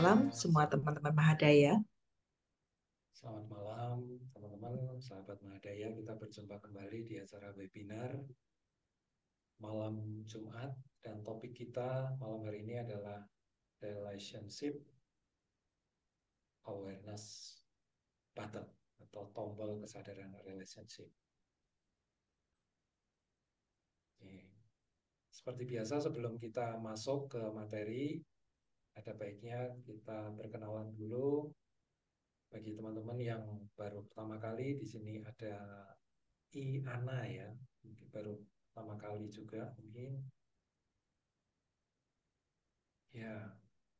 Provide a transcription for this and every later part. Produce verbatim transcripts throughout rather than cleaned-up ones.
malam semua teman-teman Mahadaya. Selamat malam, teman-teman, sahabat Mahadaya. Kita berjumpa kembali di acara webinar malam Jumat, dan topik kita malam hari ini adalah relationship awareness button atau tombol kesadaran relationship. Oke. Seperti biasa, sebelum kita masuk ke materi, ada baiknya kita berkenalan dulu. Bagi teman-teman yang baru pertama kali di sini, ada I Ana ya, mungkin baru pertama kali juga mungkin. Ya,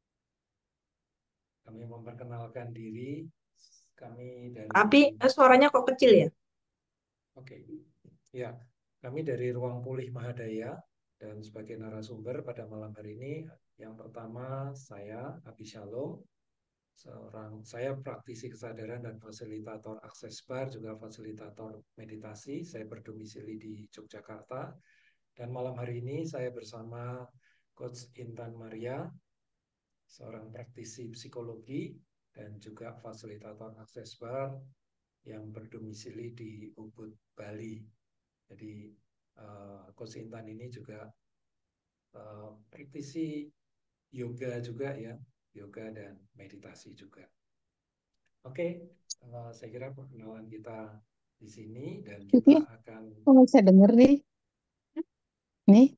kami memperkenalkan diri. Kami dari, Tapi eh, suaranya kok kecil ya? oke, ya, kami dari Ruang Pulih Mahadaya, dan sebagai narasumber pada malam hari ini, yang pertama saya Abi Shalom, seorang saya praktisi kesadaran dan fasilitator akses bar, juga fasilitator meditasi. Saya berdomisili di Yogyakarta, dan malam hari ini saya bersama Coach Intan Maria, seorang praktisi psikologi dan juga fasilitator akses bar yang berdomisili di Ubud, Bali. Jadi uh, Coach Intan ini juga uh, praktisi yoga juga ya, yoga dan meditasi juga. Oke, uh, saya kira perkenalan kita di sini, dan Jadi, kita akan kalau saya dengar nih, nih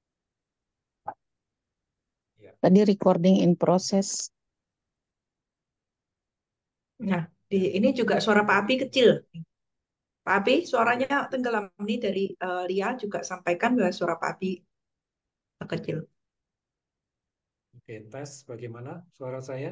ya, tadi recording in process. Nah, di ya, ini juga suara Pak Abi kecil. Pak Abi suaranya oke, tenggelam nih dari eh, Lia juga sampaikan bahwa suara Pak Abi kecil. oke, tes bagaimana suara saya.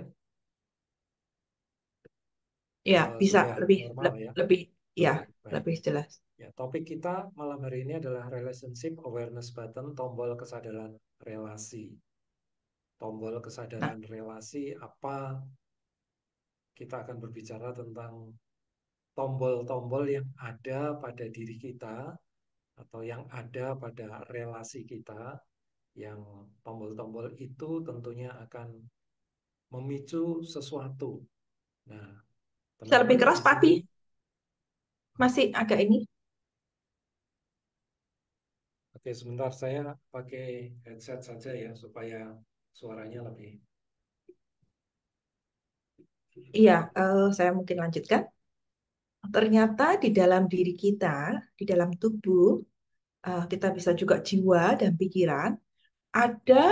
Ya, Uh, bisa sudah lebih normal le- ya. lebih ya, Oke, baik. lebih jelas. Ya, topik kita malam hari ini adalah relationship awareness button, tombol kesadaran relasi. Tombol Nah, kesadaran relasi apa? Kita akan berbicara tentang tombol-tombol yang ada pada diri kita atau yang ada pada relasi kita, yang tombol-tombol itu tentunya akan memicu sesuatu. Nah, bisa lebih teman-teman keras di Pak Abi? sini, Masih agak ini. oke, sebentar saya pakai headset saja ya supaya suaranya lebih. Iya, eh, saya mungkin lanjutkan. Ternyata di dalam diri kita, di dalam tubuh, eh, kita bisa juga jiwa dan pikiran, ada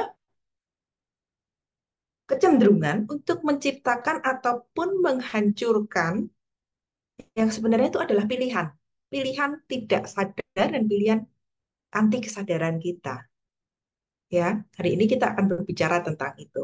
kecenderungan untuk menciptakan ataupun menghancurkan yang sebenarnya itu adalah pilihan. Pilihan tidak sadar dan pilihan anti kesadaran kita. Ya, hari ini kita akan berbicara tentang itu.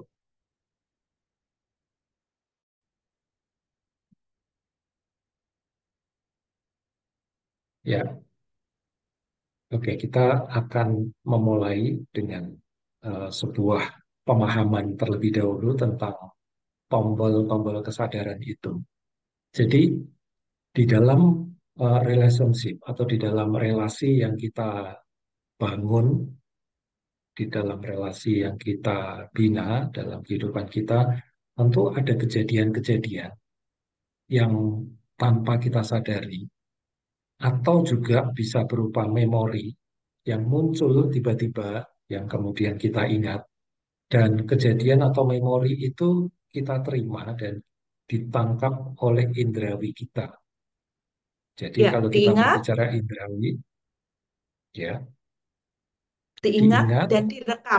Ya, oke, kita akan memulai dengan uh, sebuah pemahaman terlebih dahulu tentang tombol-tombol kesadaran itu. Jadi, di dalam uh, relationship atau di dalam relasi yang kita bangun, di dalam relasi yang kita bina dalam kehidupan kita, tentu ada kejadian-kejadian yang tanpa kita sadari, atau juga bisa berupa memori yang muncul tiba-tiba yang kemudian kita ingat, dan kejadian atau memori itu kita terima dan ditangkap oleh indrawi kita. Jadi Ya, kalau kita diingat, berbicara indrawi, ya, diingat diingat, dan direkam.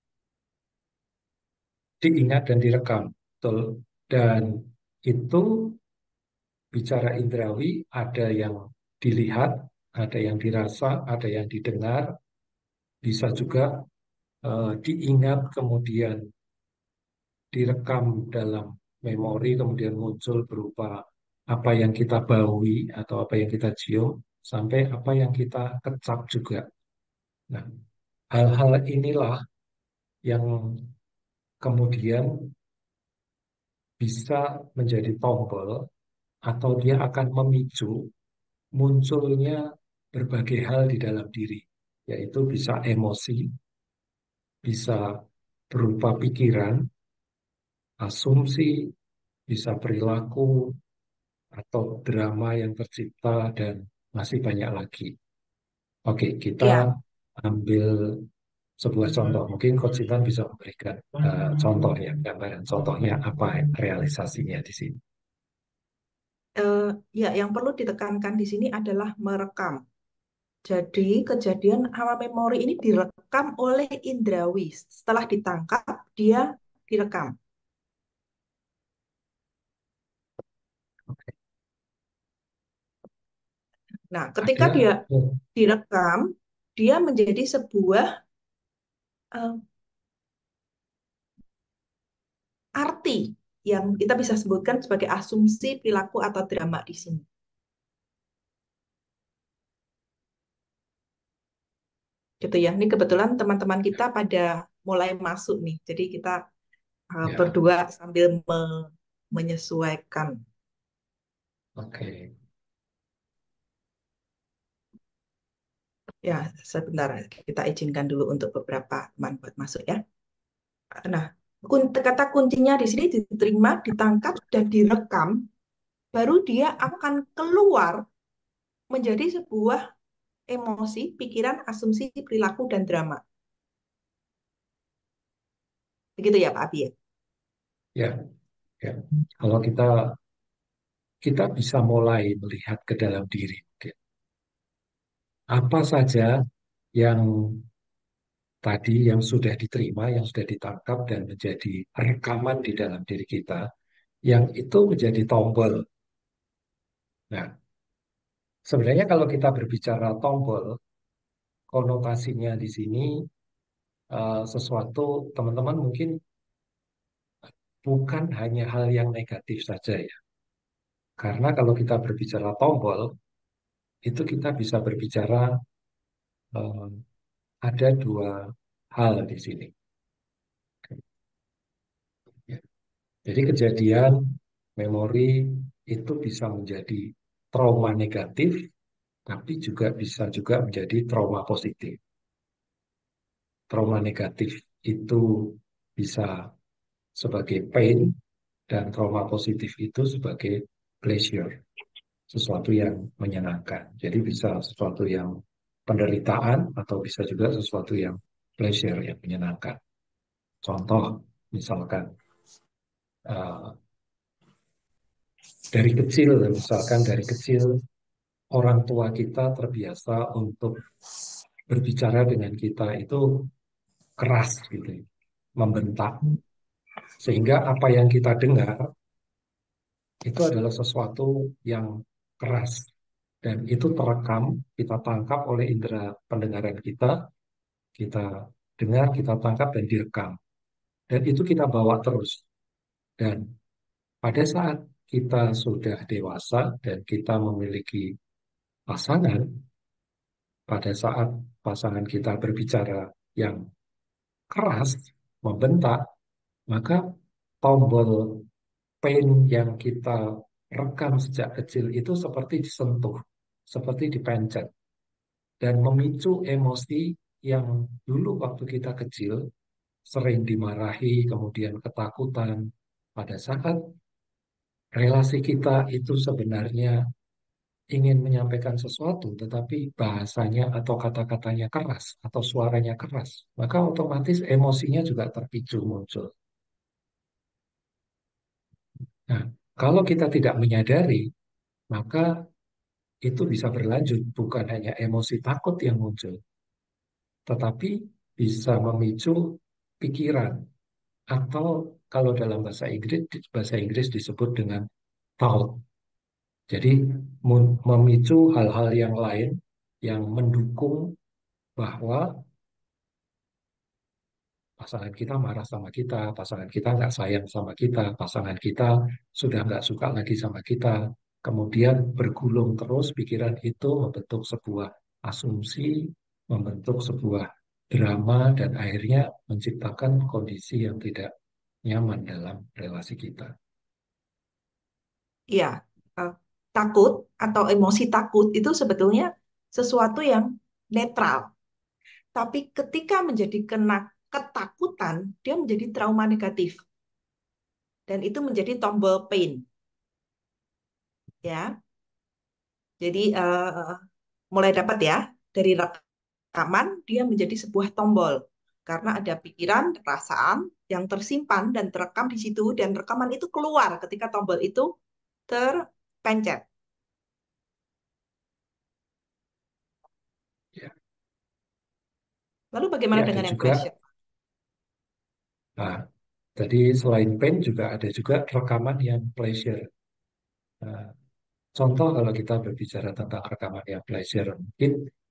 diingat dan direkam, betul. Dan itu bicara indrawi, ada yang dilihat, ada yang dirasa, ada yang didengar, bisa juga eh, diingat kemudian direkam dalam memori, kemudian muncul berupa apa yang kita baui atau apa yang kita cium, sampai apa yang kita kecap juga. Nah, hal-hal inilah yang kemudian bisa menjadi tombol atau dia akan memicu munculnya berbagai hal di dalam diri, yaitu bisa emosi, bisa berupa pikiran, asumsi, bisa perilaku, atau drama yang tercipta, dan masih banyak lagi. Oke, kita Ya, ambil sebuah contoh. Mungkin Coach Ivan bisa memberikan uh, contohnya, gambaran contohnya apa realisasinya di sini. eh, ya, yang perlu ditekankan di sini adalah merekam. Jadi kejadian hawa memori ini direkam oleh indrawi. Setelah ditangkap, dia direkam. Oke. Nah, ketika Ada, dia oh, direkam, dia menjadi sebuah eh, arti yang kita bisa sebutkan sebagai asumsi perilaku atau drama di sini. Gitu ya. Ini kebetulan teman-teman kita pada mulai masuk nih. Jadi kita uh, ya, berdua sambil me- menyesuaikan. oke, Ya, sebentar kita izinkan dulu untuk beberapa teman buat masuk ya. Nah, kun- kata kuncinya di sini diterima, ditangkap dan direkam, baru dia akan keluar menjadi sebuah emosi, pikiran, asumsi, perilaku dan drama. Begitu ya Pak Abi ya? ya, ya. Kalau kita kita bisa mulai melihat ke dalam diri, mungkin. Apa saja yang tadi yang sudah diterima, yang sudah ditangkap dan menjadi rekaman di dalam diri kita, yang itu menjadi tombol. Nah, sebenarnya kalau kita berbicara tombol, konotasinya di sini eh, sesuatu teman-teman mungkin bukan hanya hal yang negatif saja ya. Karena kalau kita berbicara tombol, itu kita bisa berbicara eh, ada dua hal di sini. Ya. Jadi kejadian memori itu bisa menjadi trauma negatif, tapi juga bisa juga menjadi trauma positif. Trauma negatif itu bisa sebagai pain, dan trauma positif itu sebagai pleasure, sesuatu yang menyenangkan. Jadi bisa sesuatu yang penderitaan atau bisa juga sesuatu yang pleasure, yang menyenangkan. Contoh, misalkan uh, dari kecil, misalkan dari kecil orang tua kita terbiasa untuk berbicara dengan kita itu keras gitu, membentak. Sehingga apa yang kita dengar itu adalah sesuatu yang keras dan itu terekam, kita tangkap oleh indera pendengaran kita, kita dengar, kita tangkap dan direkam. Dan itu kita bawa terus. Dan pada saat kita sudah dewasa dan kita memiliki pasangan, pada saat pasangan kita berbicara yang keras, membentak, maka tombol pain yang kita rekam sejak kecil itu seperti disentuh, seperti dipencet, dan memicu emosi yang dulu waktu kita kecil sering dimarahi, kemudian ketakutan. Pada saat relasi kita itu sebenarnya ingin menyampaikan sesuatu, tetapi bahasanya atau kata-katanya keras, atau suaranya keras, maka otomatis emosinya juga terpicu muncul. Nah, kalau kita tidak menyadari, maka itu bisa berlanjut, bukan hanya emosi takut yang muncul, tetapi bisa memicu pikiran, atau kalau dalam bahasa Inggris bahasa Inggris disebut dengan thought. Jadi memicu hal-hal yang lain yang mendukung bahwa pasangan kita marah sama kita, pasangan kita nggak sayang sama kita, pasangan kita sudah nggak suka lagi sama kita. Kemudian bergulung terus pikiran itu membentuk sebuah asumsi, membentuk sebuah drama, dan akhirnya menciptakan kondisi yang tidak nyaman dalam relasi kita. Iya, eh, takut atau emosi takut itu sebetulnya sesuatu yang netral. Tapi ketika menjadi kena ketakutan, dia menjadi trauma negatif. dan itu menjadi tombol pain ya. Jadi eh, mulai dapat ya dari rekaman dia menjadi sebuah tombol karena ada pikiran, perasaan yang tersimpan dan terekam di situ dan rekaman itu keluar ketika tombol itu terpencet. Ya, Lalu tapi bagaimana ada dengan yang juga, pleasure? nah, jadi selain pain juga ada juga rekaman yang pleasure. Nah, contoh kalau kita berbicara tentang rekaman yang pleasure, mungkin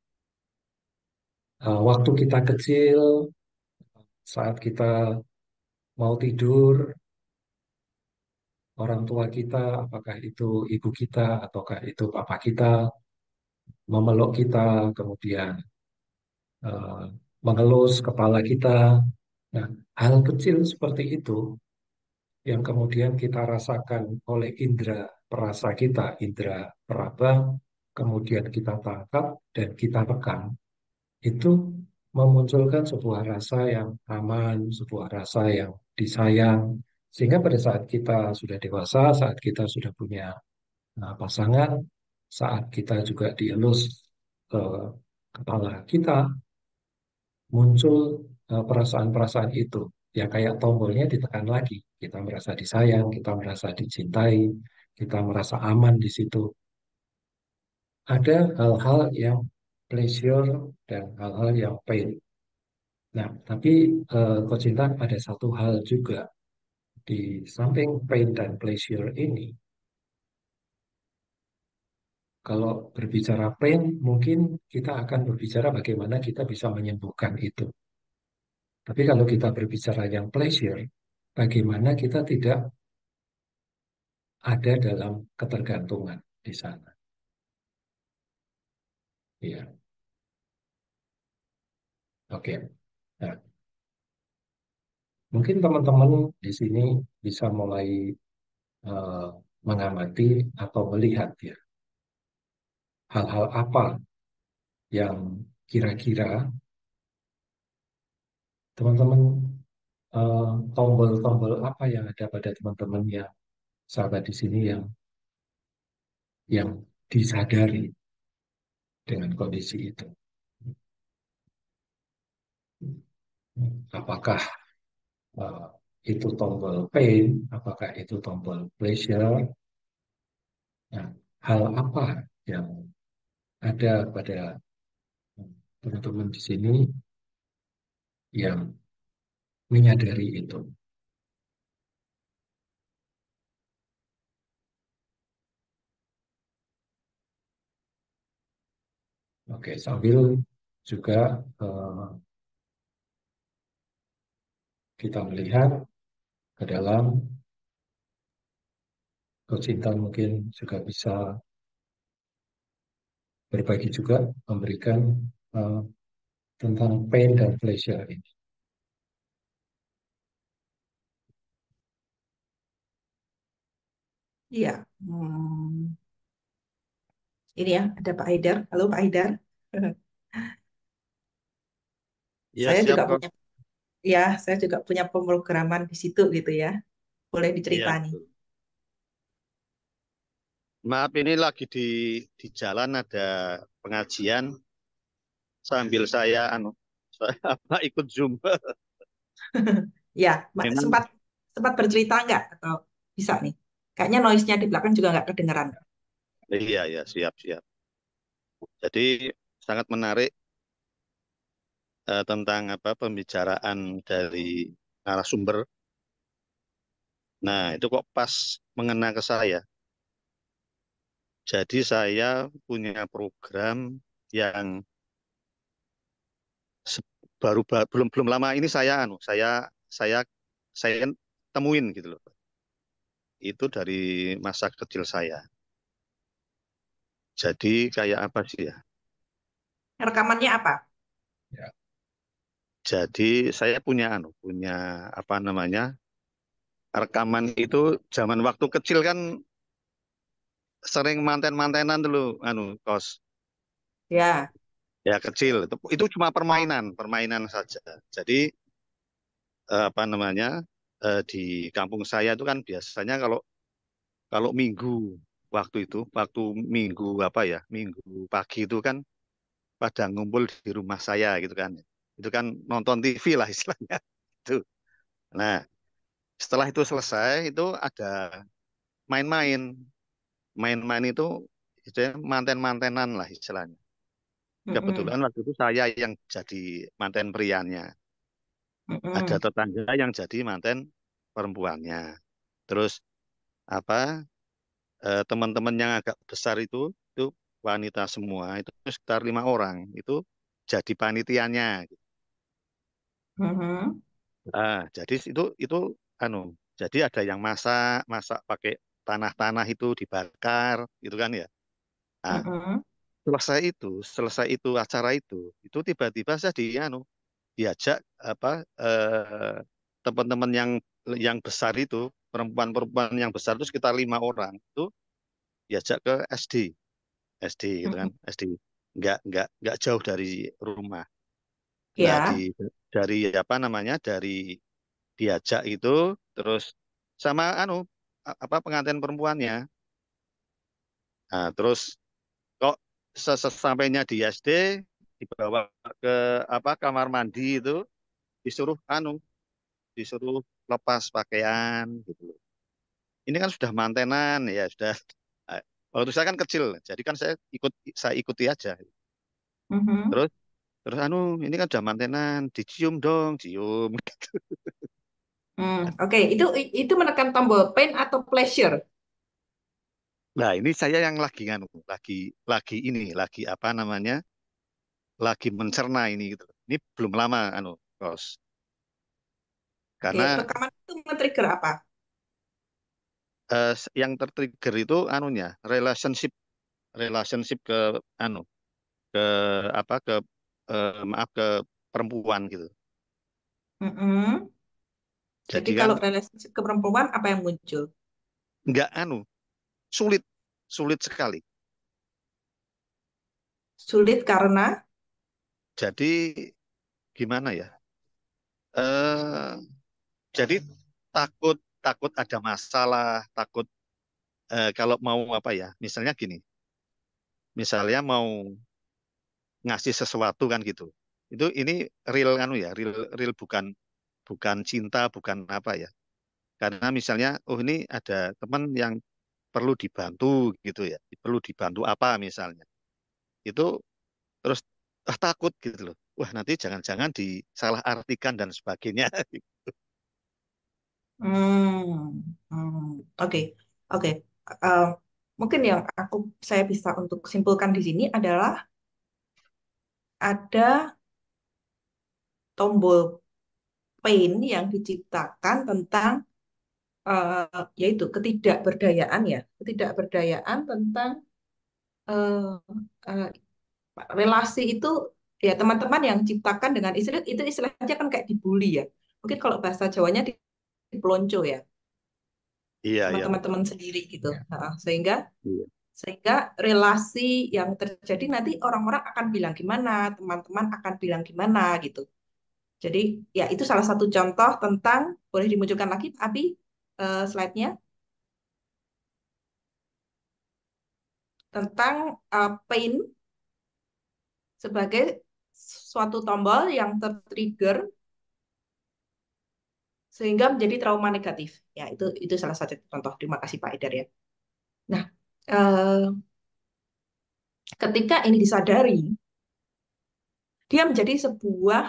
uh, waktu kita kecil, saat kita mau tidur, orang tua kita, apakah itu ibu kita ataukah itu papa kita, memeluk kita, kemudian uh, mengelus kepala kita. Nah, hal kecil seperti itu yang kemudian kita rasakan oleh indera perasa kita, indera peraba, kemudian kita tangkap dan kita rekam, itu memunculkan sebuah rasa yang aman, sebuah rasa yang disayang. Sehingga pada saat kita sudah dewasa, saat kita sudah punya uh, pasangan, saat kita juga dielus ke kepala kita, muncul uh, perasaan-perasaan itu. Ya kayak tombolnya ditekan lagi. Kita merasa disayang, kita merasa dicintai, kita merasa aman di situ. Ada hal-hal yang pleasure dan hal-hal yang pain. Nah, tapi uh, Coach Intan ada satu hal juga di samping pain dan pleasure ini. Kalau berbicara pain, mungkin kita akan berbicara bagaimana kita bisa menyembuhkan itu. Tapi kalau kita berbicara yang pleasure, bagaimana kita tidak ada dalam ketergantungan di sana. Iya, oke. Nah, mungkin teman-teman di sini bisa mulai eh, mengamati atau melihat ya hal-hal apa yang kira-kira teman-teman eh, tombol-tombol apa yang ada pada teman-teman yang sahabat di sini yang yang disadari dengan kondisi itu. Apakah eh, itu tombol pain, apakah itu tombol pleasure. Nah, hal apa yang ada pada teman-teman di sini yang menyadari itu? Oke, sambil juga eh, kita melihat ke dalam Coach Intan mungkin juga bisa berbagi juga, memberikan eh, tentang pain dan pleasure ini. Iya, hmm, ini ya ada Pak Haidar. Halo Pak Haidar. Ya, Saya siap, juga Kak. punya, ya saya juga punya pemrograman di situ gitu ya. Boleh Iya, diceritani. betul. Maaf, ini lagi di di jalan ada pengajian sambil saya anu saya apa ikut Zoom. Ya, Ma- Memang sempat sempat bercerita nggak atau bisa nih? Kayaknya noise-nya di belakang juga nggak kedengeran. iya ya, siap siap. Jadi sangat menarik eh, tentang apa pembicaraan dari narasumber. Nah, itu kok pas mengena ke saya. Jadi saya punya program yang se- baru ba- belum belum lama ini saya anu saya saya saya temuin gitu loh. Itu dari masa kecil saya. Jadi kayak apa sih ya? Rekamannya apa? Ya, Jadi saya punya anu, punya apa namanya? Rekaman itu zaman waktu kecil kan sering manten-mantenan dulu anu kos. Ya, Ya kecil itu itu cuma permainan, permainan saja. Jadi eh, apa namanya? eh, di kampung saya itu kan biasanya kalau kalau minggu waktu itu, waktu minggu apa ya, minggu pagi itu kan pada ngumpul di rumah saya gitu kan. Itu kan nonton T V lah istilahnya. Itu. Nah, setelah itu selesai itu ada main-main. Main-main itu istilahnya manten-mantenan lah istilahnya. Mm-mm. Kebetulan waktu itu saya yang jadi manten prianya. Ada Mm-mm. tetangga yang jadi manten perempuannya. Terus apa eh, teman-teman yang agak besar itu itu wanita semua itu sekitar lima orang itu jadi panitianya. Mhm. Ah, jadi itu itu anu jadi ada yang masak masak pakai tanah-tanah itu dibakar gitu kan ya. Nah, Mm-mm. selesai itu selesai itu acara itu itu tiba-tiba saya di anu diajak apa eh, teman-teman yang yang besar itu perempuan-perempuan yang besar itu sekitar lima orang itu diajak ke S D S D gitu kan Mm-mm. S D nggak nggak nggak jauh dari rumah. Nah di Ya. dari apa namanya dari diajak itu terus sama anu a- apa pengantin perempuannya. Nah terus kok sesampainya di S D dibawa ke apa kamar mandi itu disuruh anu disuruh lepas pakaian gitu loh. Ini kan sudah mantenan ya sudah. eh, Waktu saya kan kecil, jadi kan saya ikut saya ikuti aja. Mhm. Terus terus anu ini kan udah mantenan, dicium dong, cium. Hmm, Oke, itu itu menekan tombol pain atau pleasure? Nah ini saya yang lagi nganu, lagi lagi ini, lagi apa namanya, lagi mencerna ini gitu. Ini belum lama anu, Bos. Oke, Karena rekaman itu men-trigger apa? eh, yang tertrigger itu anunya relationship relationship ke anu ke apa ke eh, maaf ke perempuan gitu. Mm-mm. Jadi Jadi kan kalau relationship ke perempuan apa yang muncul? nggak anu sulit sulit sekali. Sulit karena. Jadi gimana ya? Eh jadi takut takut ada masalah, takut eh, kalau mau apa ya? Misalnya gini, misalnya mau ngasih sesuatu kan gitu. Itu ini real anu ya, real real bukan bukan cinta, bukan apa ya. Karena misalnya oh ini ada teman yang perlu dibantu gitu ya. Perlu dibantu apa misalnya. Itu terus ah, takut gitu loh. Wah, nanti jangan-jangan disalah artikan dan sebagainya. Hmm, hmm, Oke, oke. Eh, Mungkin yang aku saya bisa untuk simpulkan di sini adalah ada tombol pain yang diciptakan tentang eh, yaitu ketidakberdayaan ya, ketidakberdayaan tentang eh, eh, relasi itu ya teman-teman yang ciptakan dengan istilah itu istilahnya kan kayak dibully ya. Mungkin kalau bahasa Jawanya di- dipelonco ya Iya, sama iya betul. teman-teman sendiri gitu. Nah, sehingga Iya. sehingga relasi yang terjadi nanti orang-orang akan bilang gimana, teman-teman akan bilang gimana gitu. Jadi ya itu salah satu contoh tentang boleh dimunculkan lagi tapi eh, slide-nya tentang eh, pain sebagai suatu tombol yang tertrigger sehingga menjadi trauma negatif. Ya, itu itu salah satu contoh. Terima kasih Pak Idar ya. Nah, eh, ketika ini disadari, dia menjadi sebuah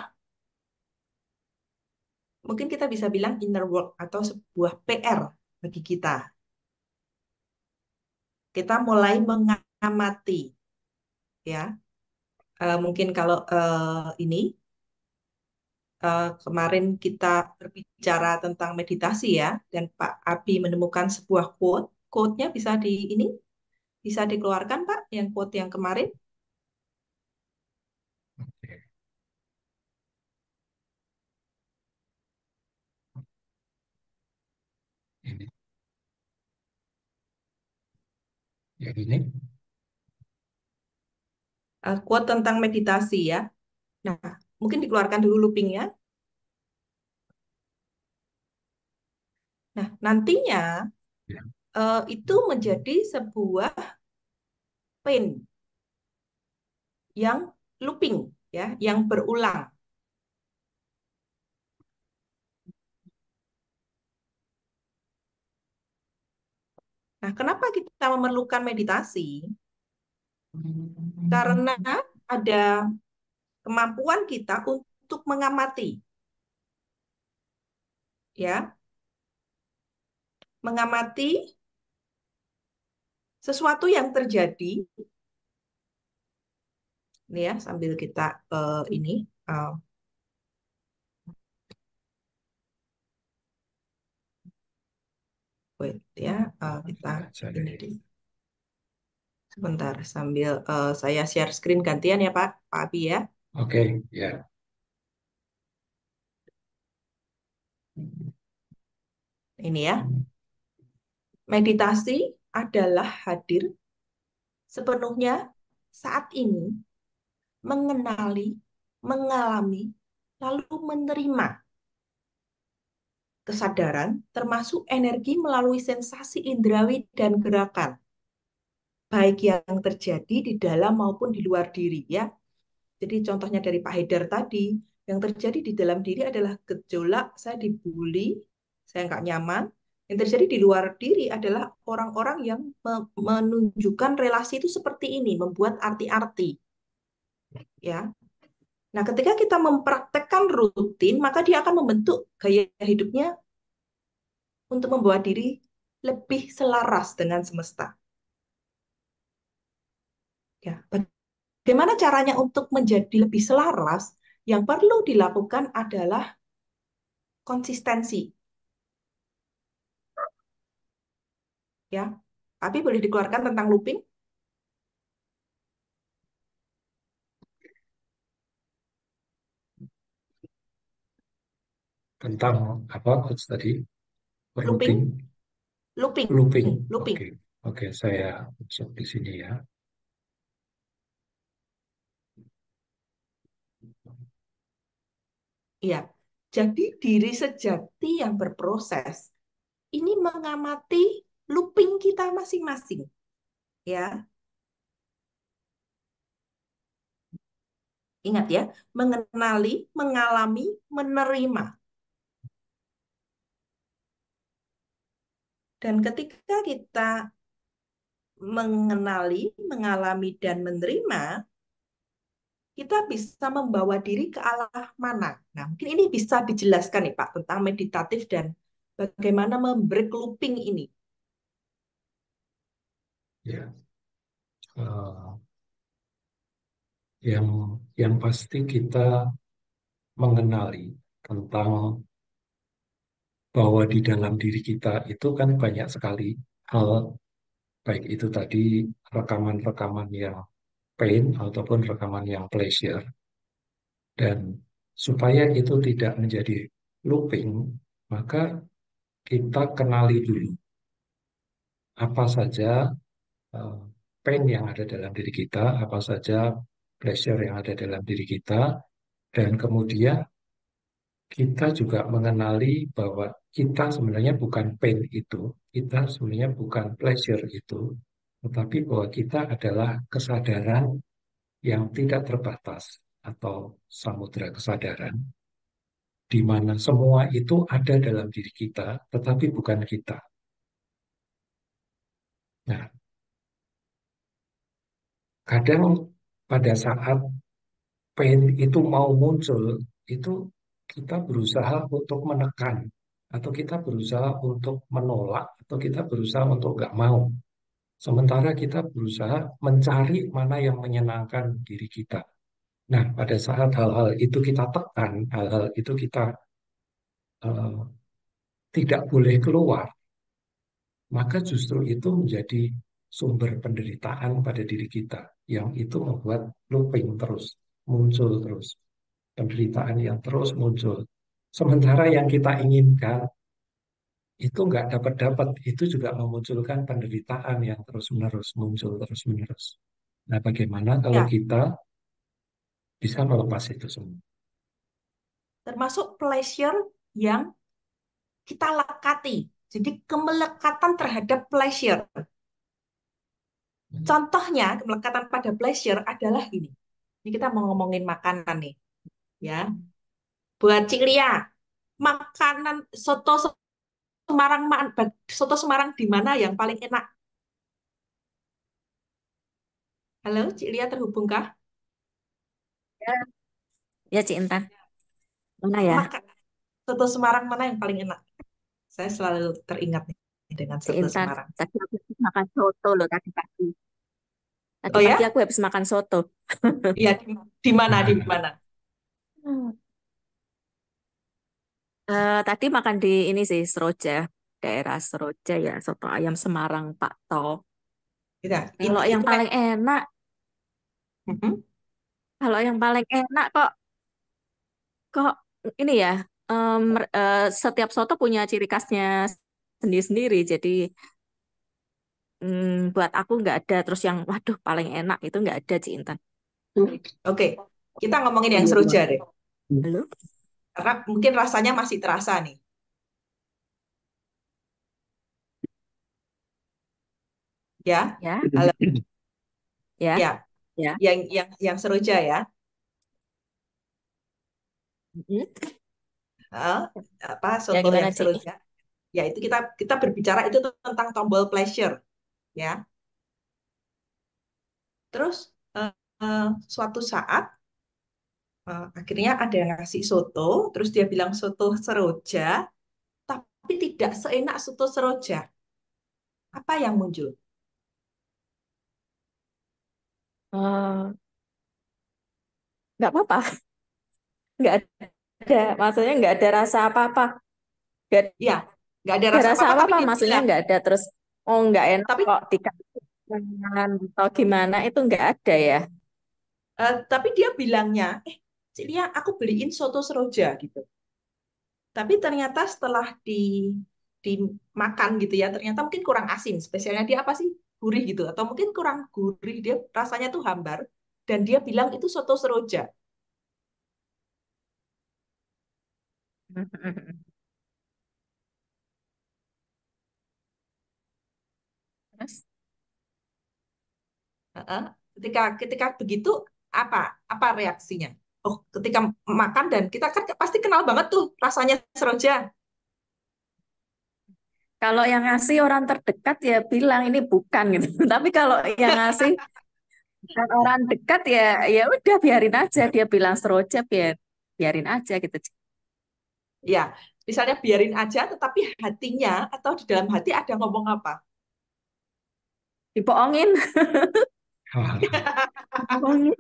mungkin kita bisa bilang inner work atau sebuah P R bagi kita. Kita mulai mengamati ya. Eh, mungkin kalau eh, ini eh, kemarin kita berbicara tentang meditasi ya, dan Pak Abi menemukan sebuah quote. Quote-nya bisa di ini bisa dikeluarkan Pak, yang quote yang kemarin. Oke, ini yang ini. Eh, quote tentang meditasi ya. Nah, mungkin dikeluarkan dulu loopingnya. nantinya Ya. eh, itu menjadi sebuah pain yang looping, ya, yang berulang. Nah, kenapa kita memerlukan meditasi? Karena ada kemampuan kita untuk mengamati, ya, mengamati sesuatu yang terjadi. Ini ya, sambil kita uh, ini uh, wait ya, uh, kita ini di sebentar sambil uh, saya share screen gantian ya Pak, Pak Abi ya. Oke, ya. Ini ya. Meditasi adalah hadir sepenuhnya saat ini, mengenali, mengalami, lalu menerima kesadaran, termasuk energi melalui sensasi indrawi dan gerakan, baik yang terjadi di dalam maupun di luar diri ya. Jadi contohnya dari Pak Haidar tadi, yang terjadi di dalam diri adalah gejolak, saya dibully, saya nggak nyaman. Yang terjadi di luar diri adalah orang-orang yang menunjukkan relasi itu seperti ini, membuat arti-arti. Ya. Nah, ketika kita mempraktekkan rutin, maka dia akan membentuk gaya hidupnya untuk membawa diri lebih selaras dengan semesta. Ya, bagaimana caranya untuk menjadi lebih selaras? Yang perlu dilakukan adalah konsistensi. Ya, tapi boleh dikeluarkan tentang looping? Tentang apa coach tadi? Looping, Routing, looping, looping. looping. Oke, oke, saya masuk di sini ya. Iya. Jadi diri sejati yang berproses ini mengamati looping kita masing-masing. Ya, ingat ya, mengenali, mengalami, menerima. Dan ketika kita mengenali, mengalami, dan menerima, kita bisa membawa diri ke arah mana. Nah, mungkin ini bisa dijelaskan nih Pak, tentang meditatif dan bagaimana membreak looping ini. Ya, uh, yang yang pasti kita mengenali tentang bahwa di dalam diri kita itu kan banyak sekali hal, baik itu tadi rekaman-rekaman yang pain ataupun rekaman yang pleasure. Dan supaya itu tidak menjadi looping, maka kita kenali dulu apa saja uh, pain yang ada dalam diri kita, apa saja pleasure yang ada dalam diri kita, dan kemudian kita juga mengenali bahwa kita sebenarnya bukan pain itu, kita sebenarnya bukan pleasure itu, tetapi bahwa kita adalah kesadaran yang tidak terbatas atau samudera kesadaran, di mana semua itu ada dalam diri kita, tetapi bukan kita. Nah, kadang pada saat pain itu mau muncul, itu kita berusaha untuk menekan, atau kita berusaha untuk menolak, atau kita berusaha untuk nggak mau. Sementara kita berusaha mencari mana yang menyenangkan diri kita. Nah, pada saat hal-hal itu kita tekan, hal-hal itu kita uh, tidak boleh keluar, maka justru itu menjadi sumber penderitaan pada diri kita, yang itu membuat looping terus, muncul terus, penderitaan yang terus muncul. Sementara yang kita inginkan itu nggak dapat-dapat, itu juga memunculkan penderitaan yang terus-menerus muncul terus-menerus. Nah, bagaimana kalau Ya, kita bisa melepas itu semua? termasuk pleasure yang kita lekati. Jadi kemelekatan terhadap pleasure. Contohnya kemelekatan pada pleasure adalah ini. Ini kita mau ngomongin makanan nih, ya. Buat Cik Lia, makanan soto Semarang, soto Semarang di mana yang paling enak? Halo, Cik Lia terhubungkah? Ya, ya Cik Intan. Mana ya? Maka soto Semarang mana yang paling enak? Saya selalu teringat nih dengan Cik soto Intan. Semarang. Tadi aku habis makan soto loh tadi pagi. Tadi Oh pagi ya? aku habis makan soto. Iya, di, di mana? Di mana? Eh, tadi makan di ini sih Seroja, daerah Seroja ya, soto ayam Semarang Pak To. Kita, Kalau itu, yang itu paling enak, Mhm. kalau yang paling enak kok kok ini ya, em, eh, setiap soto punya ciri khasnya sendiri-sendiri. Jadi mm, buat aku nggak ada terus yang waduh paling enak itu nggak ada Cik Intan. Oke, kita ngomongin yang Seroja deh. Halo? Karena mungkin rasanya masih terasa nih. Ya, Ya, halo. ya, Ya, ya. yang yang yang Seroja ya. Mm-mm. Hah? Apa Ya soto gimana yang Cik? Seroja? Ya, itu kita kita berbicara itu tentang tombol pleasure, ya. Terus eh, eh, suatu saat eh, akhirnya ada yang ngasih soto, terus dia bilang soto Seroja, tapi tidak seenak soto Seroja. Apa yang muncul? Eh, nggak apa-apa, nggak ada, maksudnya nggak ada rasa apa-apa, nggak Ya, nggak ada ada rasa rasa apa-apa, tapi apa-apa, dia maksudnya bilang, nggak ada terus, oh nggak enak tapi kok dikasih tangan atau gimana itu nggak ada ya. eh, tapi dia bilangnya, eh, Cik Lia, aku beliin soto Seroja gitu. Tapi ternyata setelah di dimakan gitu ya, ternyata mungkin kurang asin. Spesialnya dia apa sih? Gurih gitu. Atau mungkin kurang gurih, dia rasanya tuh hambar. Dan dia bilang itu soto Seroja. Terus Heeh. Ketika ketika begitu, apa apa reaksinya? Oh, ketika makan dan kita kan pasti kenal banget tuh rasanya Seroja. kalau yang ngasih orang terdekat ya bilang ini bukan gitu. Tapi kalau yang ngasih bukan orang dekat ya ya udah biarin aja dia bilang seroja biar biarin aja gitu. Ya, misalnya biarin aja, tetapi hatinya atau di dalam hati ada ngomong apa? Dibohongin. Dibohongin.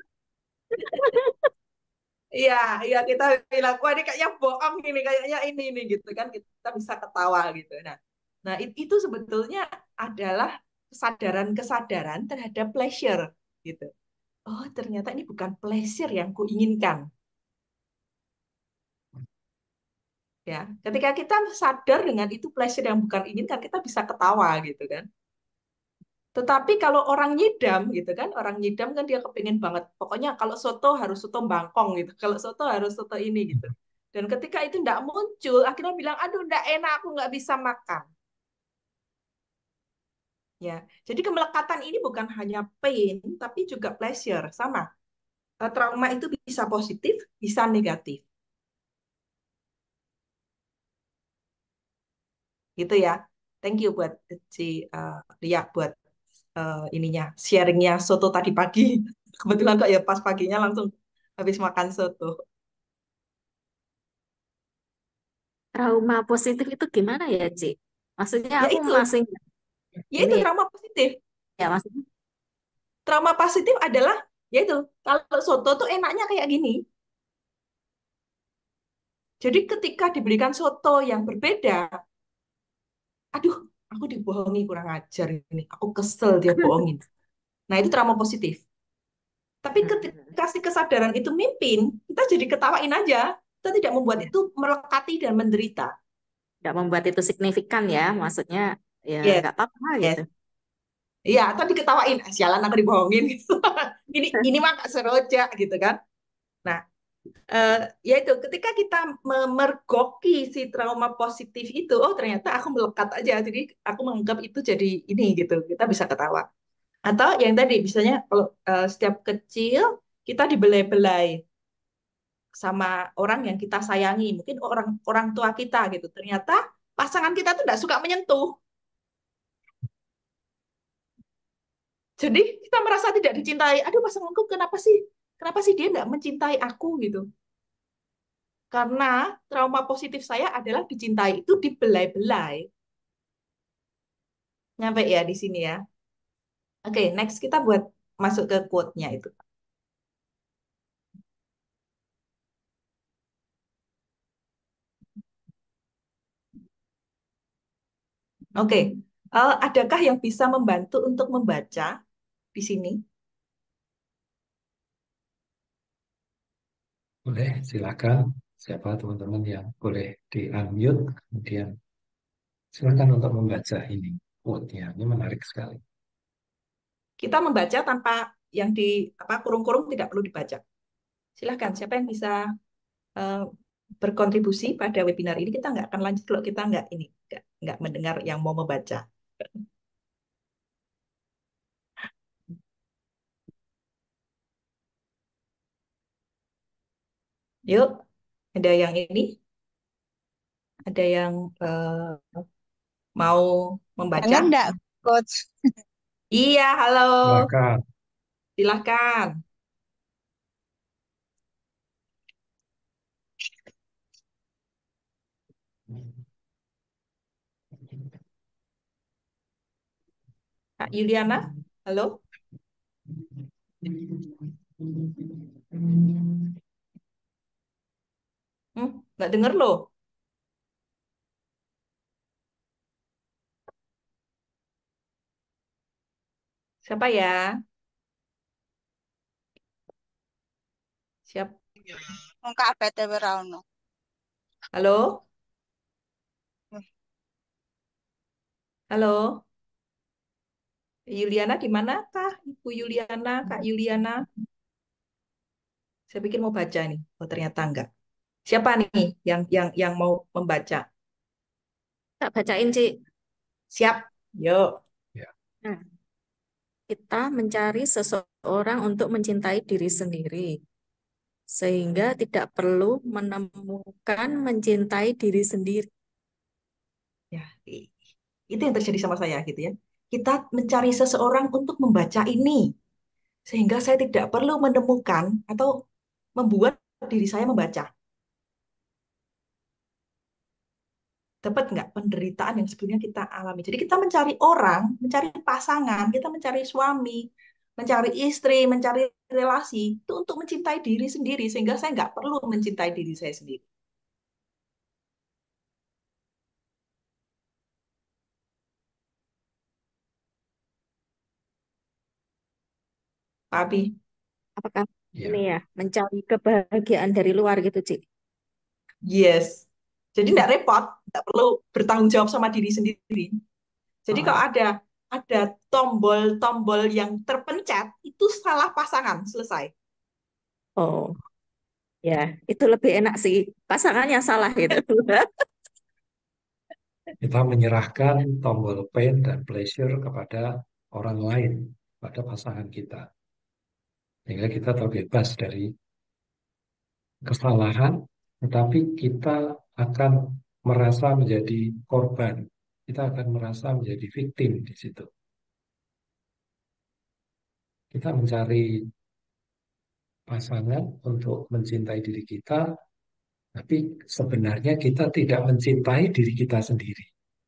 Iya, iya kita bilang, wah ini kayaknya bohong ini, kayaknya ini ini gitu kan kita bisa ketawa gitu. Nah, nah it- itu sebetulnya adalah kesadaran-kesadaran terhadap pleasure gitu. Oh, ternyata ini bukan pleasure yang kuinginkan. Ya, ketika kita sadar dengan itu pleasure yang bukan inginkan, kita bisa ketawa gitu kan. Tetapi kalau orang nyidam gitu kan, orang nyidam kan dia kepingin banget. Pokoknya kalau soto harus soto Bangkong gitu. Kalau soto harus soto ini gitu. Dan ketika itu tidak muncul, akhirnya bilang, aduh tidak enak, aku nggak bisa makan. Ya, jadi kemelekatan ini bukan hanya pain, tapi juga pleasure. Sama, Eh, trauma itu bisa positif, bisa negatif. Gitu ya. Thank you buat si eh, Lia buat eh, ininya, sharingnya soto tadi pagi. Kebetulan kok ya pas paginya langsung habis makan soto. Trauma positif itu gimana ya, Cik? Maksudnya Ya aku itu, masih ya ini itu trauma positif. ya maksudnya Trauma positif adalah yaitu kalau soto tuh enaknya kayak gini. Jadi ketika diberikan soto yang berbeda, aduh, aku dibohongi kurang ajar ini. Aku kesel dia bohongin. Nah, itu trauma positif. Tapi ketika si kesadaran itu mimpin, kita jadi ketawain aja. Kita tidak membuat itu melekati dan menderita. nggak membuat itu signifikan ya, maksudnya ya Yes, nggak apa-apa gitu. yes. Iya, atau diketawain, "Ah, sialan aku dibohongin gitu. Ini ini mah gak seroja gitu kan. Nah, Eh, yaitu ketika kita memergoki si trauma positif itu, oh ternyata aku melekat aja, jadi aku menganggap itu jadi ini gitu, kita bisa ketawa. Atau yang tadi, misalnya kalau eh, setiap kecil kita dibelai-belai sama orang yang kita sayangi, mungkin orang orang tua kita gitu. Ternyata pasangan kita tuh tidak suka menyentuh. Jadi kita merasa tidak dicintai. Aduh, pasanganku kenapa sih? Kenapa sih dia tidak mencintai aku gitu? Karena trauma positif saya adalah dicintai itu dibelai-belai. Nyampe ya di sini ya. Oke, next kita buat masuk ke quote-nya itu. Oke, eh, adakah yang bisa membantu untuk membaca di sini? Boleh, silakan. Siapa teman-teman yang boleh di-unmute, kemudian silakan untuk membaca ini quote-nya. Ini menarik sekali. Kita membaca tanpa yang di apa kurung-kurung tidak perlu dibaca. Silahkan, siapa yang bisa eh, berkontribusi pada webinar ini? Kita nggak akan lanjut kalau kita nggak ini nggak, nggak mendengar yang mau membaca. Yuk, ada yang ini, ada yang eh, mau membaca? Dengar enggak, Coach? Iya, halo, Silakan. silahkan. Kak Yuliana, halo? Hmm, nggak dengar loh. Siapa ya? Siap. Wong kabeh dhewe ra ono. Halo? Halo? Yuliana di manakah? Ibu Yuliana, Kak Yuliana. Saya pikir mau baca nih. Oh, ternyata enggak. Siapa nih yang yang yang mau membaca? Tak bacain, Cik. Siap. Yuk. Ya. Nah, kita mencari seseorang untuk mencintai diri sendiri, sehingga tidak perlu menemukan mencintai diri sendiri. Ya, i- itu yang terjadi sama saya gitu ya. Kita mencari seseorang untuk membaca ini sehingga saya tidak perlu menemukan atau membuat diri saya membaca. Dapat nggak penderitaan yang sebelumnya kita alami? Jadi kita mencari orang, mencari pasangan, kita mencari suami, mencari istri, mencari relasi itu untuk mencintai diri sendiri sehingga saya nggak perlu mencintai diri saya sendiri. Pak Abi, Apakah ini Ya. ya, mencari kebahagiaan dari luar gitu, Cik? yes. Jadi nggak repot, nggak perlu bertanggung jawab sama diri sendiri. Jadi kalau Ah, ada ada tombol-tombol yang terpencet, itu salah pasangan, selesai. Oh, ya, itu lebih enak sih. Pasangannya salah gitu. kita menyerahkan tombol pain dan pleasure kepada orang lain, pada pasangan kita. Sehingga kita terbebas dari kesalahan, tetapi kita akan merasa menjadi korban. Kita akan merasa menjadi victim di situ. Kita mencari pasangan untuk mencintai diri kita, tapi sebenarnya kita tidak mencintai diri kita sendiri.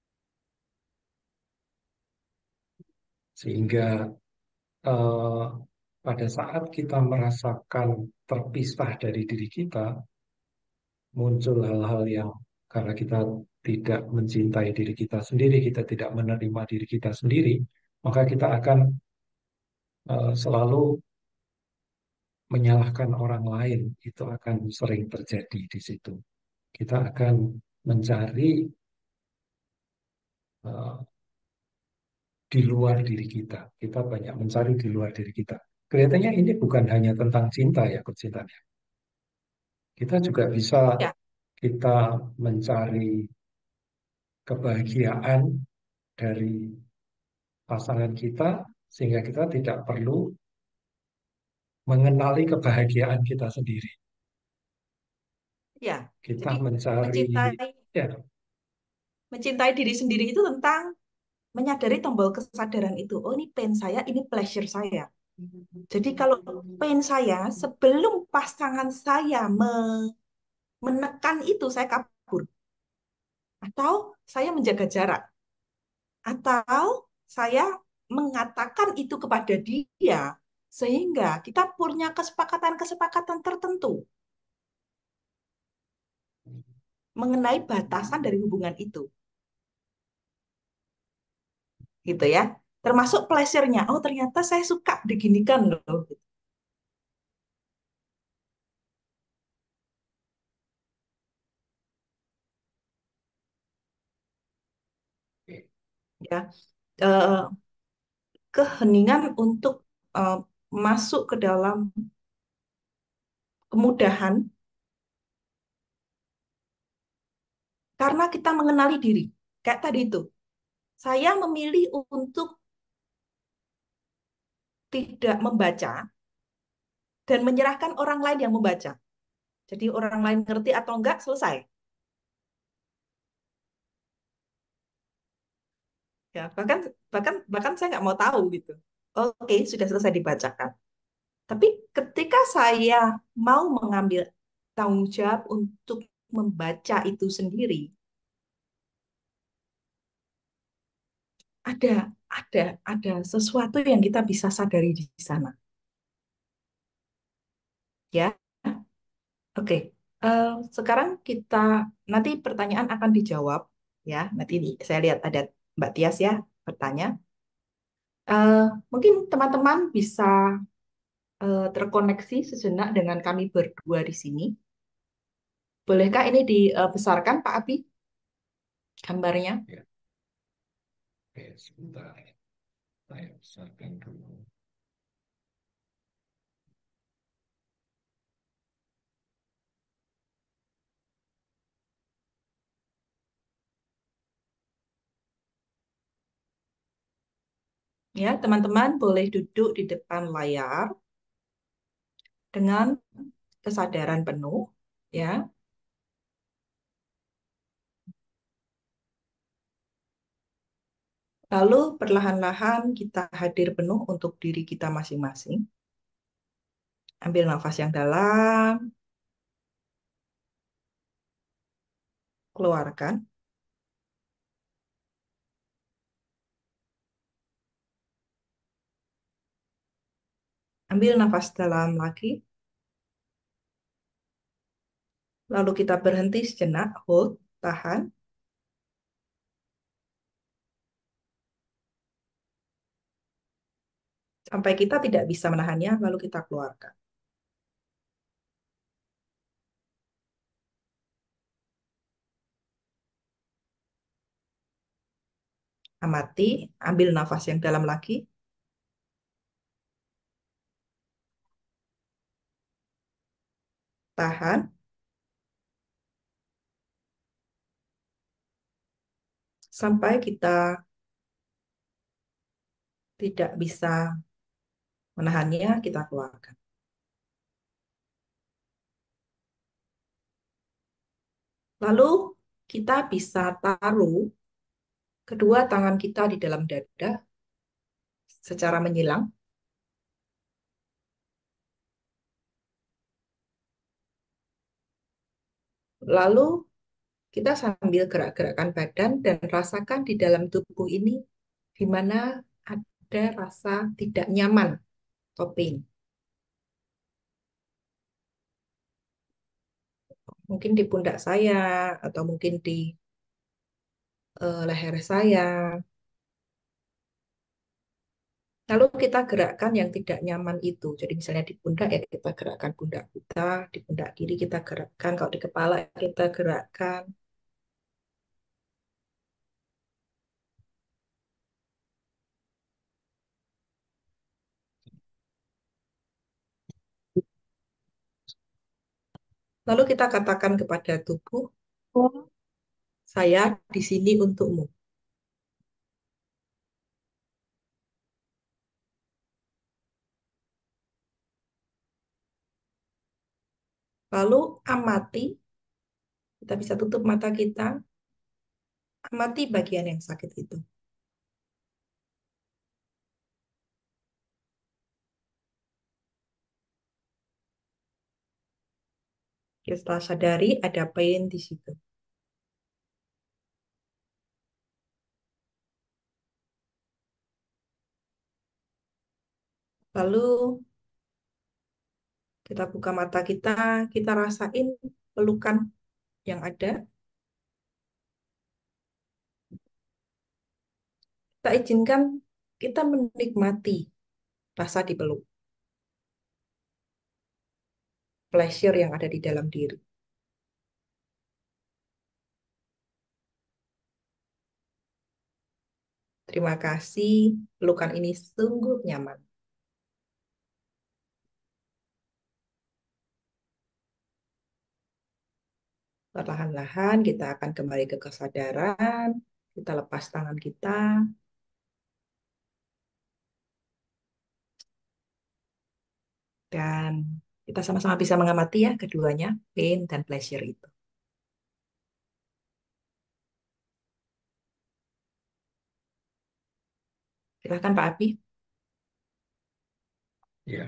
Sehingga eh, pada saat kita merasakan terpisah dari diri kita, muncul hal-hal yang karena kita tidak mencintai diri kita sendiri, kita tidak menerima diri kita sendiri, maka kita akan eh, selalu menyalahkan orang lain. Itu akan sering terjadi di situ. Kita akan mencari eh, di luar diri kita. Kita banyak mencari di luar diri kita. Kelihatannya ini bukan hanya tentang cinta ya, Coach Intan. Kita juga bisa Ya, kita mencari kebahagiaan dari pasangan kita sehingga kita tidak perlu mengenali kebahagiaan kita sendiri. ya. Kita Jadi mencari, mencintai ya, mencintai diri sendiri itu tentang menyadari tombol kesadaran itu. Oh, ini pain saya, ini pleasure saya. Jadi kalau pain saya sebelum pasangan saya me- menekan itu, saya kabur. Atau saya menjaga jarak. Atau saya mengatakan itu kepada dia. Sehingga kita punya kesepakatan-kesepakatan tertentu mengenai batasan dari hubungan itu. Gitu ya. Termasuk pleasure-nya. Oh, ternyata saya suka diginikan loh. Ya. Eh, keheningan untuk eh, masuk ke dalam kemudahan karena kita mengenali diri. Kayak tadi itu, saya memilih untuk tidak membaca dan menyerahkan orang lain yang membaca. Jadi orang lain ngerti atau enggak, selesai. Ya, bahkan bahkan bahkan saya nggak mau tahu gitu. Oke, sudah selesai dibacakan. Tapi ketika saya mau mengambil tanggung jawab untuk membaca itu sendiri, ada ada ada sesuatu yang kita bisa sadari di sana. Ya, oke. Eh, sekarang kita nanti pertanyaan akan dijawab ya. Nanti di- saya lihat ada Mbak Tias ya bertanya. Eh, mungkin teman-teman bisa eh, terkoneksi sejenak dengan kami berdua di sini. Bolehkah ini dibesarkan Pak Abi gambarnya? ya. Oke, sebentar. Saya besarkan dulu. Ya, teman-teman boleh duduk di depan layar dengan kesadaran penuh ya. Lalu perlahan-lahan kita hadir penuh untuk diri kita masing-masing. Ambil nafas yang dalam, keluarkan. Ambil nafas dalam lagi. Lalu kita berhenti sejenak, hold, tahan. Sampai kita tidak bisa menahannya, lalu kita keluarkan. Amati, ambil nafas yang dalam lagi. Tahan, sampai kita tidak bisa menahannya, kita keluarkan. Lalu kita bisa taruh kedua tangan kita di dalam dada secara menyilang. Lalu kita sambil gerak-gerakkan badan dan rasakan di dalam tubuh ini di mana ada rasa tidak nyaman atau pain. Mungkin di pundak saya atau mungkin di eh, leher saya. Lalu kita gerakkan yang tidak nyaman itu. Jadi misalnya di pundak ya kita gerakkan pundak kita, di pundak kiri kita gerakkan, kalau di kepala kita gerakkan. Lalu kita katakan kepada tubuh, saya di sini untukmu. Lalu amati, kita bisa tutup mata kita, amati bagian yang sakit itu. Kita sadari ada pain di situ. Lalu kita buka mata kita, kita rasain pelukan yang ada. Kita izinkan kita menikmati rasa dipeluk, pleasure yang ada di dalam diri. Terima kasih, pelukan ini sungguh nyaman. Perlahan-lahan kita akan kembali ke kesadaran, kita lepas tangan kita, dan kita sama-sama bisa mengamati ya keduanya, pain dan pleasure itu. Silakan Pak Abi. Ya,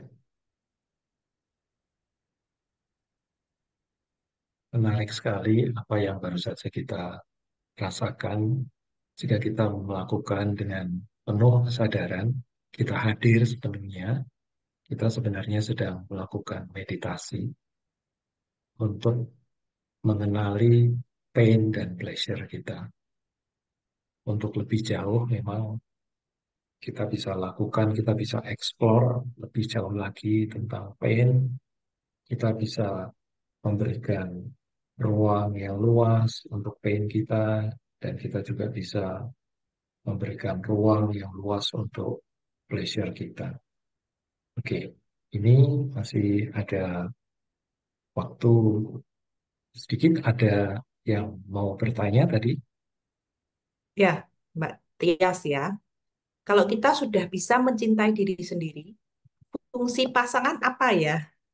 menarik sekali apa yang baru saja kita rasakan jika kita melakukan dengan penuh kesadaran, kita hadir sepenuhnya, kita sebenarnya sedang melakukan meditasi untuk mengenali pain dan pleasure kita. Untuk lebih jauh memang kita bisa lakukan, kita bisa explore lebih jauh lagi tentang pain, kita bisa memberikan ruang yang luas untuk pain kita, dan kita juga bisa memberikan ruang yang luas untuk pleasure kita. Oke, ini masih ada waktu sedikit. Ada yang mau bertanya tadi? Ya, Mbak Tias ya. Kalau kita sudah bisa mencintai diri sendiri, fungsi pasangan apa ya?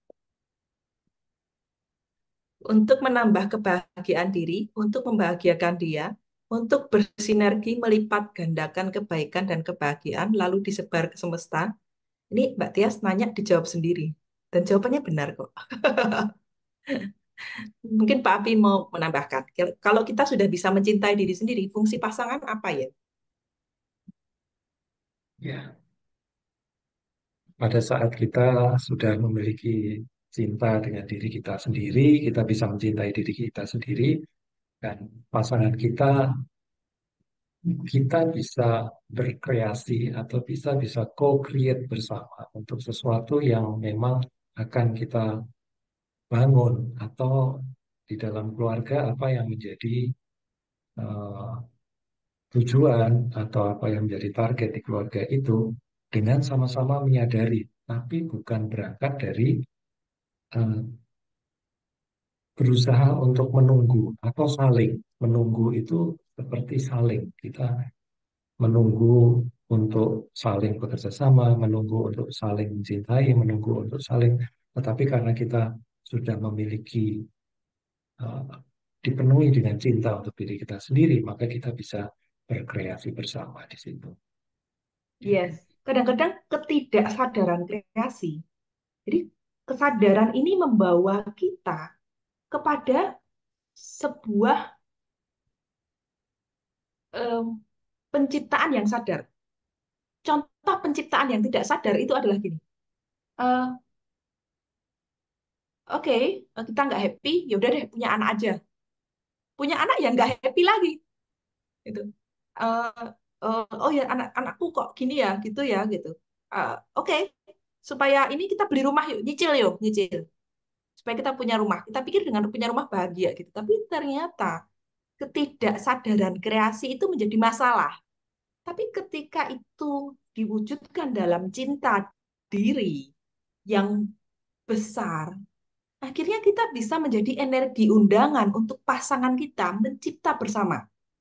Untuk menambah kebahagiaan diri, untuk membahagiakan dia, untuk bersinergi melipat gandakan kebaikan dan kebahagiaan, lalu disebar ke semesta. Ini Mbak Tias nanya dijawab sendiri. Dan jawabannya benar kok. Mungkin Pak Abi mau menambahkan. Kalau kita sudah bisa mencintai diri sendiri, fungsi pasangan apa ya? Ya, pada saat kita sudah memiliki cinta dengan diri kita sendiri, kita bisa mencintai diri kita sendiri, dan pasangan kita, kita bisa berkreasi atau bisa bisa co-create bersama untuk sesuatu yang memang akan kita bangun, atau di dalam keluarga apa yang menjadi uh, tujuan atau apa yang menjadi target di keluarga itu, dengan sama-sama menyadari, tapi bukan berangkat dari uh, berusaha untuk menunggu atau saling menunggu. Itu seperti saling, kita menunggu untuk saling bekerja sama, menunggu untuk saling mencintai, menunggu untuk saling, tetapi karena kita sudah memiliki uh, dipenuhi dengan cinta untuk diri kita sendiri, maka kita bisa berkreasi bersama di situ. Yes. Kadang-kadang ketidaksadaran kreasi. Jadi kesadaran ini membawa kita kepada sebuah um, penciptaan yang sadar. Contoh penciptaan yang tidak sadar itu adalah gini. Uh, Oke, okay, kita nggak happy, ya udah deh punya anak aja. Punya anak yang nggak happy lagi. Gitu. Uh, uh, oh ya anak-anakku kok gini ya, gitu ya, gitu. Uh, Oke, okay. Supaya ini kita beli rumah yuk, nyicil yuk, nyicil. Supaya kita punya rumah. Kita pikir dengan punya rumah bahagia gitu. Tapi ternyata ketidaksadaran kreasi itu menjadi masalah. Tapi ketika itu diwujudkan dalam cinta diri yang besar, akhirnya kita bisa menjadi energi undangan untuk pasangan kita mencipta bersama.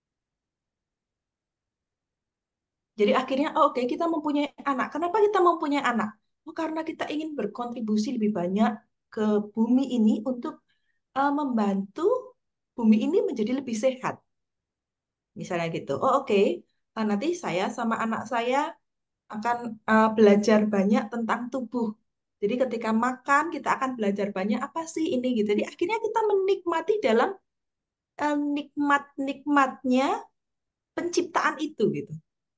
Jadi akhirnya, oh, oke, kita mempunyai anak. Kenapa kita mempunyai anak? Oh, karena kita ingin berkontribusi lebih banyak ke bumi ini untuk uh, membantu bumi ini menjadi lebih sehat. Misalnya gitu. Oh, oke, Uh, nanti saya sama anak saya akan uh, belajar banyak tentang tubuh. Jadi ketika makan kita akan belajar banyak apa sih ini gitu. Jadi akhirnya kita menikmati dalam uh, nikmat-nikmatnya penciptaan itu gitu.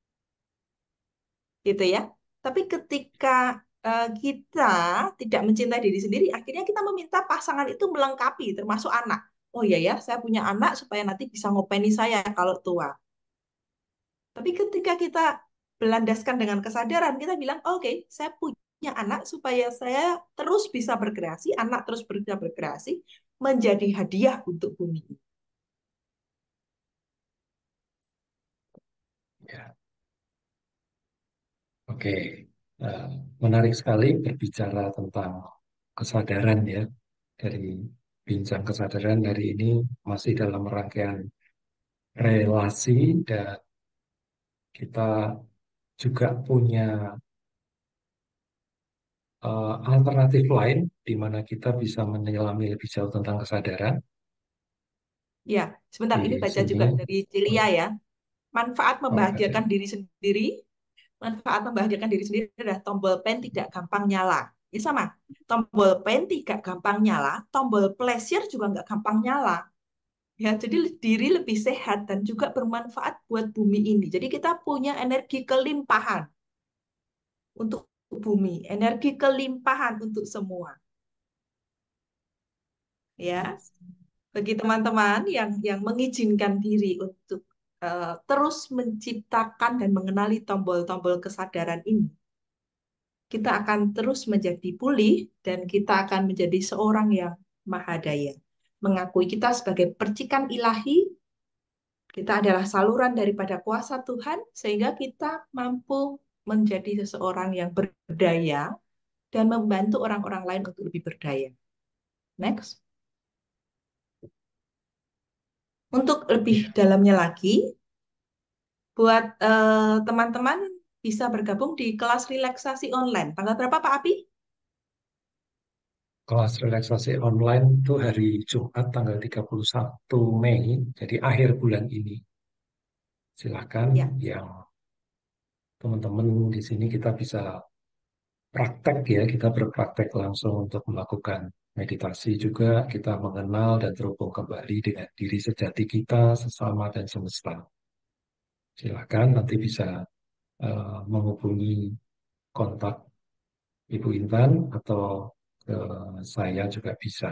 Gitu ya. Tapi ketika uh, kita tidak mencintai diri sendiri, akhirnya kita meminta pasangan itu melengkapi, termasuk anak. Oh iya ya, saya punya anak supaya nanti bisa ngopeni saya kalau tua. Tapi ketika kita berlandaskan dengan kesadaran, kita bilang, oke, okay, saya punya anak supaya saya terus bisa berkreasi, anak terus bisa berkreasi, menjadi hadiah untuk bumi. Ya, oke. Nah, menarik sekali berbicara tentang kesadaran ya. Dari bincang kesadaran hari ini masih dalam rangkaian relasi dan kita juga punya uh, alternatif lain di mana kita bisa menyelami lebih jauh tentang kesadaran Ya, sebentar, ini di baca sini. juga dari Celia Oh, ya. Manfaat oh, ada. membahagiakan diri sendiri. Manfaat membahagiakan diri sendiri adalah tombol pen tidak gampang nyala. Ya sama, tombol pen tidak gampang nyala, tombol pleasure juga nggak gampang nyala. Ya, jadi diri lebih sehat dan juga bermanfaat buat bumi ini. Jadi kita punya energi kelimpahan untuk bumi, energi kelimpahan untuk semua. Ya, bagi teman-teman yang yang mengizinkan diri untuk uh, terus menciptakan dan mengenali tombol-tombol kesadaran ini, kita akan terus menjadi pulih dan kita akan menjadi seorang yang mahadaya. Mengakui kita sebagai percikan ilahi, kita adalah saluran daripada kuasa Tuhan, sehingga kita mampu menjadi seseorang yang berdaya dan membantu orang-orang lain untuk lebih berdaya. Next. Untuk lebih Ya, dalamnya lagi, buat eh, teman-teman bisa bergabung di kelas relaksasi online. Tanggal berapa, Pak Api? kelas relaksasi online itu hari Jumat tanggal tiga puluh satu Mei, jadi akhir bulan ini. Silakan Ya, yang teman-teman di sini kita bisa praktek ya, kita berpraktek langsung untuk melakukan meditasi juga, kita mengenal dan terhubung kembali dengan diri sejati kita, sesama dan semesta. Silakan nanti bisa uh, menghubungi kontak Ibu Intan atau ke saya juga bisa.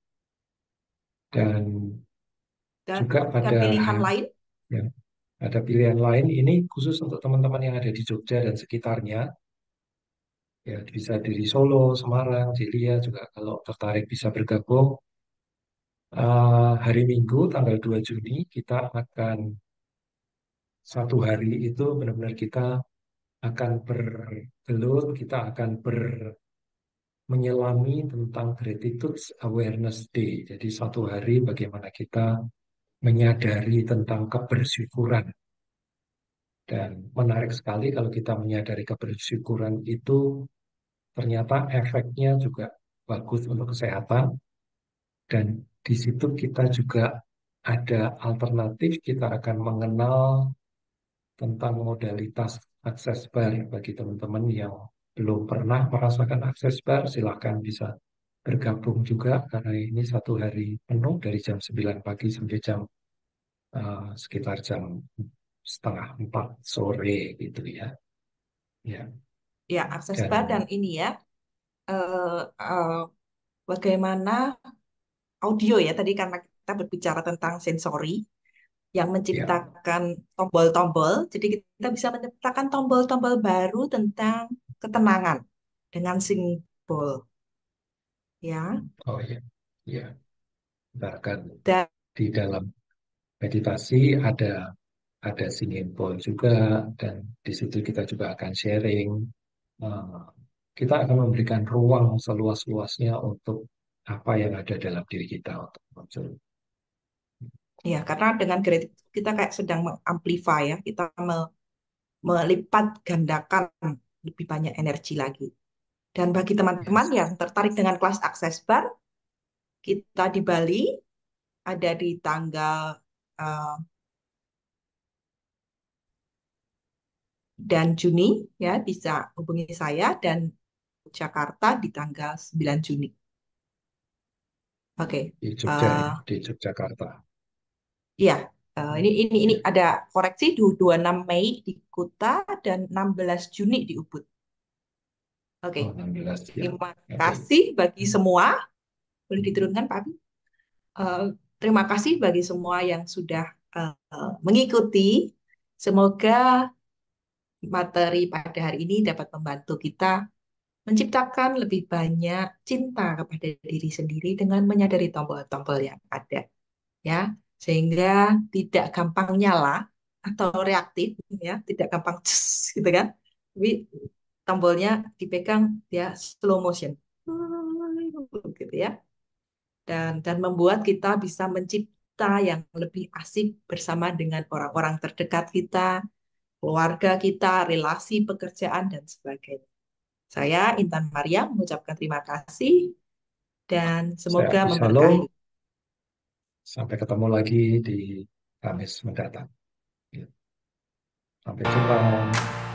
Dan dan juga ada pada pilihan lain. ya, ada pilihan lain ini khusus untuk teman-teman yang ada di Jogja dan sekitarnya. Ya, bisa dari Solo, Semarang, Jelia juga kalau tertarik bisa bergabung. Uh, hari Minggu tanggal dua Juni kita akan satu hari itu benar-benar kita akan bergelut, kita akan ber menyelami tentang Gratitude Awareness Day. Jadi satu hari bagaimana kita menyadari tentang kebersyukuran. Dan menarik sekali kalau kita menyadari kebersyukuran itu ternyata efeknya juga bagus untuk kesehatan. Dan di situ kita juga ada alternatif, kita akan mengenal tentang modalitas akses bar bagi teman-teman yang belum pernah merasakan akses bar, silahkan bisa bergabung juga karena ini satu hari penuh dari jam sembilan pagi sampai jam uh, sekitar jam setengah empat sore gitu ya. Ya, Ya, akses bar dan dan ini ya, eh, eh, bagaimana audio ya, tadi karena kita berbicara tentang sensori, yang ya, menciptakan tombol-tombol. Jadi kita bisa menciptakan tombol-tombol baru tentang ketenangan dengan simbol, ya. oh ya, ya, bahkan Dan di dalam meditasi ada ada singing bowl juga dan di situ kita juga akan sharing. Uh, kita akan memberikan ruang seluas-luasnya untuk apa yang ada dalam diri kita untuk muncul. Ya, karena dengan gratitude kita kayak sedang mengamplify ya, kita me- melipat gandakan lebih banyak energi lagi. Dan bagi teman-teman Yes. yang tertarik dengan kelas Access Bar, kita di Bali ada di tanggal eh, dan Juni ya, bisa hubungi saya, dan Jakarta di tanggal sembilan Juni. Oke. Di Jogja eh, ya, di Yogyakarta. Ya, eh, ini ini ini Ya. ada koreksi dua puluh enam Mei di Kuta dan enam belas Juni di Ubud. Oke. Oh, enam belas ya. Terima Oke. kasih bagi semua. Boleh diturunkan, Pak Abi? Eh, terima kasih bagi semua yang sudah eh, mengikuti. Semoga materi pada hari ini dapat membantu kita menciptakan lebih banyak cinta kepada diri sendiri dengan menyadari tombol-tombol yang ada, ya, sehingga tidak gampang nyala atau reaktif, ya, tidak gampang cus, gitu kan, tapi tombolnya dipegang ya slow motion, gitu ya, dan dan membuat kita bisa mencipta yang lebih asik bersama dengan orang-orang terdekat kita, keluarga kita, relasi pekerjaan dan sebagainya. Saya Intan Maria mengucapkan terima kasih dan Saya semoga Abdi Shalom. memberkahi. Sampai ketemu lagi di Kamis mendatang. Ya. Sampai jumpa.